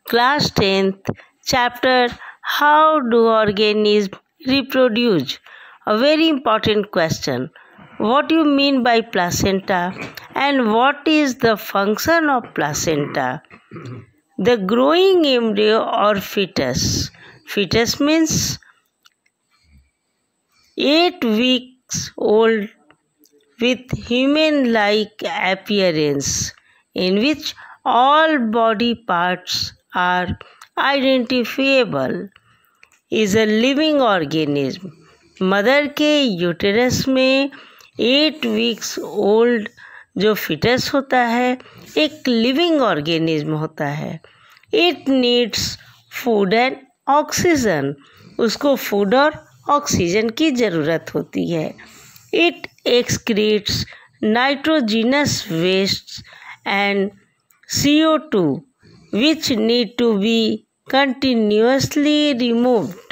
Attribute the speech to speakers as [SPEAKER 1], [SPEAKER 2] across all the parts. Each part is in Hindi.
[SPEAKER 1] Class 10th, chapter How do organisms reproduce? A very important question. What do you mean by placenta and what is the function of placenta? The growing embryo or fetus. Fetus means 8 weeks old with human-like appearance in which all body parts are identifiable is a living organism. Mother के यूटेरस में 8 वीक्स ओल्ड जो फिटस होता है एक लिविंग ऑर्गेनिज्म होता है. It needs food and oxygen. उसको फूड और ऑक्सीजन की ज़रूरत होती है. It excretes nitrogenous waste and CO2 which need to be continuously removed.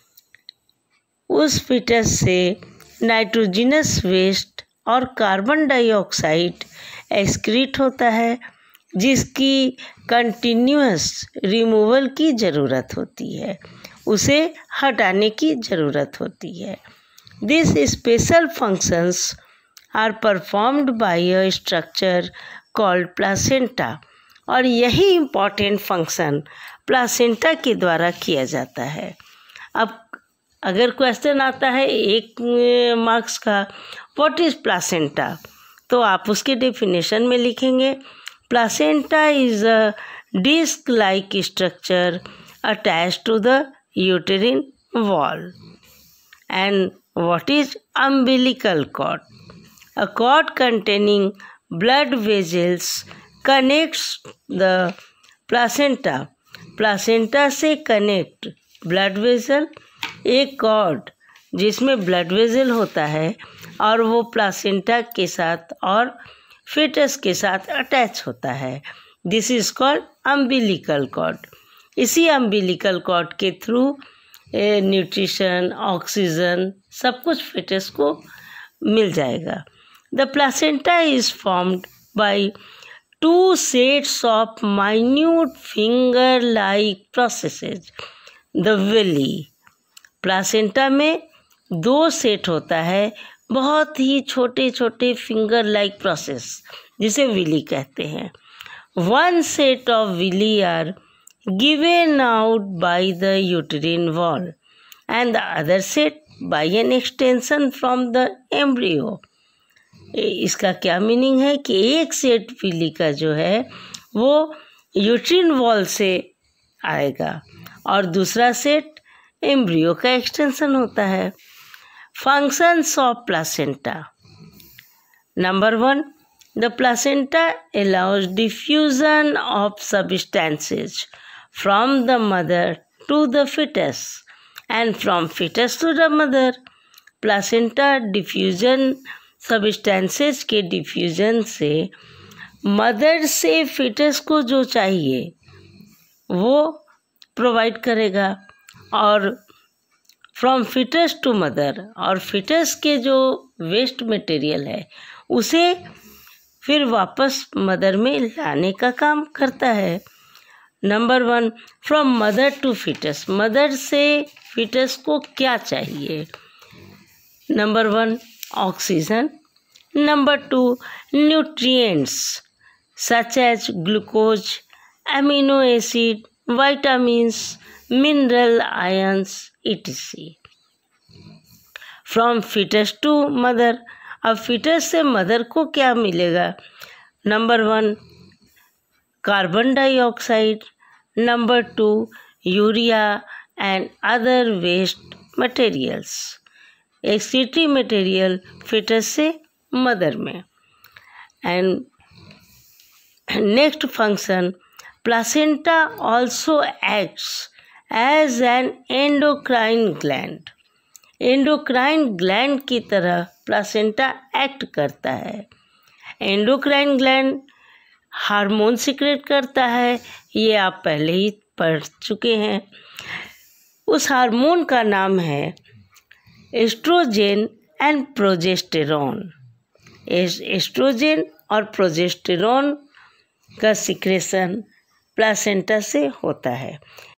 [SPEAKER 1] उस फिटस से नाइट्रोजिनस वेस्ट और कार्बन डाइऑक्साइड एक्सक्रीट होता है जिसकी कंटिन्यूअस रिमूवल की ज़रूरत होती है, उसे हटाने की ज़रूरत होती है. This special functions are performed by a structure called placenta. और यही इम्पॉर्टेंट फंक्शन प्लासेंटा के द्वारा किया जाता है. अब अगर क्वेश्चन आता है 1 मार्क्स का व्हाट इज़ प्लासेंटा, तो आप उसके डेफिनेशन में लिखेंगे placenta is a disc like structure attached to the uterine wall. And what is umbilical cord? A cord containing blood vessels connects the placenta. Placenta से कनेक्ट ब्लड वेसल, एक कॉर्ड जिसमें ब्लड वेसल होता है और वो प्लासेंटा के साथ और फिटस के साथ अटैच होता है. This is called umbilical cord. इसी अम्बिलिकल कॉर्ड के थ्रू न्यूट्रिशन, ऑक्सीजन सब कुछ फिटस को मिल जाएगा. The placenta is formed by 2 sets of minute finger-like processes. The villi. Placenta में 2 सेट होता है बहुत ही छोटे छोटे फिंगर लाइक प्रोसेस जिसे विली कहते हैं. 1 set of villi are given out by the uterine wall and the other set by an extension from the embryo. इसका क्या मीनिंग है कि एक सेट विली का जो है वो यूट्रिन वॉल से आएगा और दूसरा सेट एम्ब्रियो का एक्सटेंशन होता है. Functions of placenta. Number 1, the placenta allows diffusion of substances from the mother to the foetus and from foetus to the mother. Placenta diffusion substances के डिफ्यूजन से मदर से फिटस को जो चाहिए वो प्रोवाइड करेगा और फ्रॉम फिटस टू मदर, और फिटस के जो वेस्ट मटेरियल है उसे फिर वापस मदर में लाने का काम करता है. Number 1, from mother to foetus. Mother से फिटस को क्या चाहिए? Number 1, oxygen. Number 2, nutrients such as glucose, amino acid, vitamins, mineral, ions etc. From foetus to mother. अब फिटस से मदर को क्या मिलेगा? Number 1, carbon dioxide. Number 2, urea and other waste materials. Excretory material foetus से मदर में. And next function, placenta also acts as an endocrine gland. Endocrine gland की तरह प्लासेंटा एक्ट करता है. एंडोक्राइन ग्लैंड हार्मोन सिक्रेट करता है, ये आप पहले ही पढ़ चुके हैं. उस हार्मोन का नाम है एस्ट्रोजेन एंड प्रोजेस्टेरॉन. एस्ट्रोजेन और प्रोजेस्टेरॉन का सिक्रेशन प्लासेंटा से होता है।